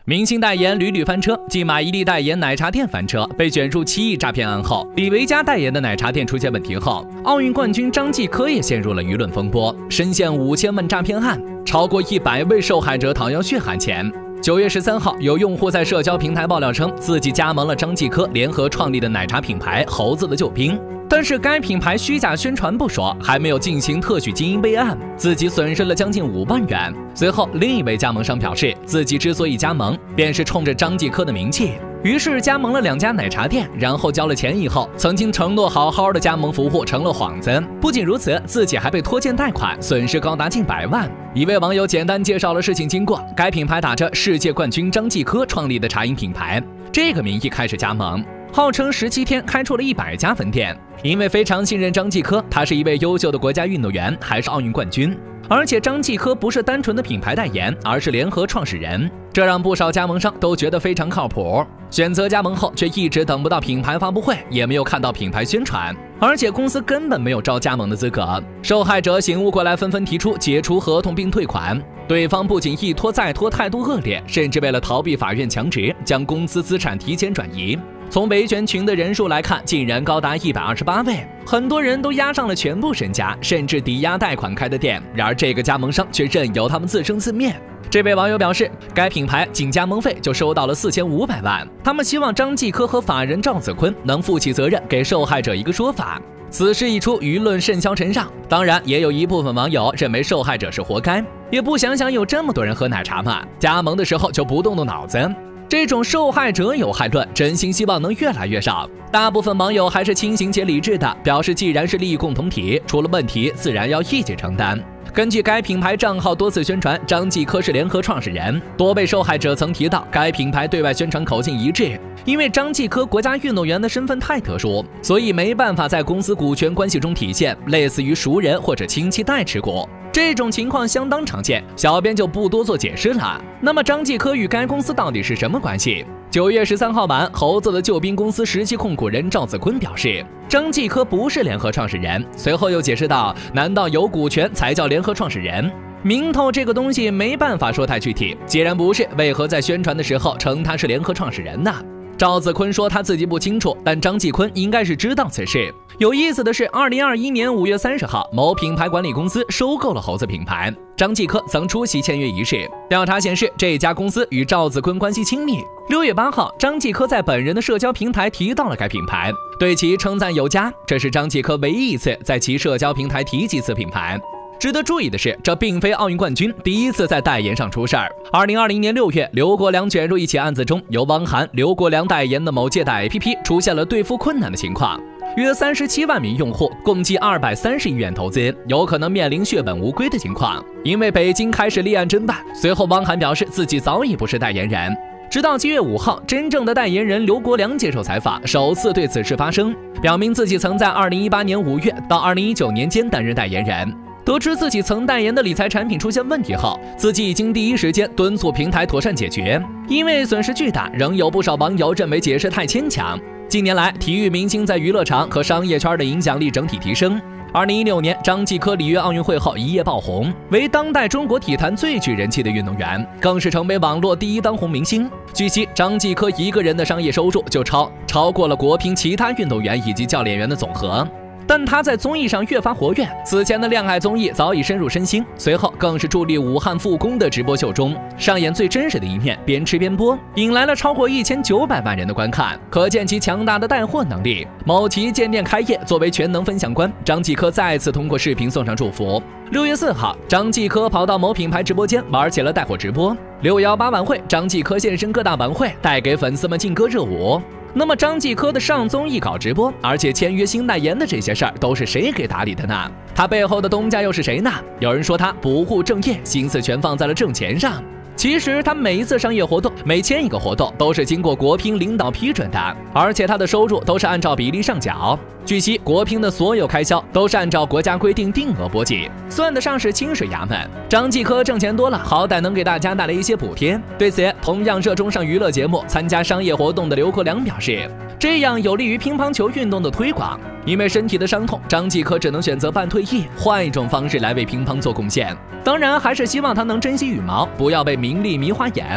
明星代言屡屡翻车，继马伊琍代言奶茶店翻车，被卷入7亿诈骗案后，李维嘉代言的奶茶店出现问题后，奥运冠军张继科也陷入了舆论风波，深陷5000万诈骗案，超过100位受害者讨要血汗钱。9月13号，有用户在社交平台爆料称，自己加盟了张继科联合创立的奶茶品牌猴子的救兵。但是该品牌虚假宣传不说，还没有进行特许经营备案，自己损失了将近5万元。随后，另一位加盟商表示，自己之所以加盟，便是冲着张继科的名气，于是加盟了2家奶茶店，然后交了钱以后，曾经承诺好好的加盟服务成了幌子。不仅如此，自己还被拖欠贷款，损失高达近100万。一位网友简单介绍了事情经过，该品牌打着世界冠军张继科创立的茶饮品牌，这个名义开始加盟。号称17天开出了100家分店，因为非常信任张继科，他是一位优秀的国家运动员，还是奥运冠军。而且张继科不是单纯的品牌代言，而是联合创始人，这让不少加盟商都觉得非常靠谱。选择加盟后，却一直等不到品牌发布会，也没有看到品牌宣传，而且公司根本没有招加盟的资格。受害者醒悟过来，纷纷提出解除合同并退款。对方不仅一拖再拖，态度恶劣，甚至为了逃避法院强制，将公司资产提前转移。从维权群的人数来看，竟然高达128位，很多人都押上了全部身家，甚至抵押贷款开的店。然而这个加盟商却任由他们自生自灭。这位网友表示，该品牌仅加盟费就收到了4500万，他们希望张继科和法人赵子坤能负起责任，给受害者一个说法。此事一出，舆论甚嚣尘上，当然也有一部分网友认为受害者是活该，也不想想有这么多人喝奶茶吗？加盟的时候就不动动脑子。这种受害者有害论，真心希望能越来越少。大部分网友还是清醒且理智的，表示既然是利益共同体，出了问题自然要一起承担。根据该品牌账号多次宣传，张继科是联合创始人，多位受害者曾提到，该品牌对外宣传口径一致，因为张继科国家运动员的身份太特殊，所以没办法在公司股权关系中体现，类似于熟人或者亲戚代持股。这种情况相当常见，小编就不多做解释了。那么张继科与该公司到底是什么关系？9月13号晚，猴子的救兵公司实际控股人赵子坤表示，张继科不是联合创始人。随后又解释道，难道有股权才叫联合创始人？名头这个东西没办法说太具体，既然不是，为何在宣传的时候称他是联合创始人呢？赵子坤说他自己不清楚，但张继坤应该是知道此事。有意思的是，2021年5月30号，某品牌管理公司收购了猴子品牌，张继科曾出席签约仪式。调查显示，这家公司与赵子坤关系亲密。6月8号，张继科在本人的社交平台提到了该品牌，对其称赞有加。这是张继科唯一一次在其社交平台提及此品牌。值得注意的是，这并非奥运冠军第一次在代言上出事儿。2020年6月，刘国梁卷入一起案子中，由汪涵、刘国梁代言的某借贷 APP 出现了兑付困难的情况，约37万名用户，共计230亿元投资，有可能面临血本无归的情况。因为北京开始立案侦办，随后汪涵表示自己早已不是代言人。直到7月5号，真正的代言人刘国梁接受采访，首次对此事发声，表明自己曾在2018年5月到2019年间担任代言人。得知自己曾代言的理财产品出现问题后，自己已经第一时间敦促平台妥善解决。因为损失巨大，仍有不少网友认为解释太牵强。近年来，体育明星在娱乐场和商业圈的影响力整体提升。2016年，张继科里约奥运会后一夜爆红，为当代中国体坛最具人气的运动员，更是成为网络第一当红明星。据悉，张继科一个人的商业收入就超过了国乒其他运动员以及教练员的总和。但他在综艺上越发活跃，此前的恋爱综艺早已深入身心，随后更是助力武汉复工的直播秀中上演最真实的一面，边吃边播，引来了超过1900万人的观看，可见其强大的带货能力。某旗舰店开业，作为全能分享官，张继科再次通过视频送上祝福。6月4号，张继科跑到某品牌直播间玩起了带货直播。618晚会，张继科现身各大晚会，带给粉丝们劲歌热舞。那么张继科的上综艺搞直播，而且签约新代言的这些事儿都是谁给打理的呢？他背后的东家又是谁呢？有人说他不务正业，心思全放在了挣钱上。其实他每一次商业活动，每签一个活动都是经过国乒领导批准的，而且他的收入都是按照比例上缴。据悉，国乒的所有开销都是按照国家规定定额拨给，算得上是清水衙门。张继科挣钱多了，好歹能给大家带来一些补贴。对此，同样热衷上娱乐节目、参加商业活动的刘国梁表示，这样有利于乒乓球运动的推广。因为身体的伤痛，张继科只能选择半退役，换一种方式来为乒乓做贡献。当然，还是希望他能珍惜羽毛，不要被名利迷花眼。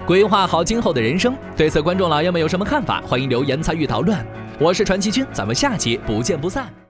规划好今后的人生。对此，观众老爷们有什么看法？欢迎留言参与讨论。我是传奇君，咱们下期不见不散。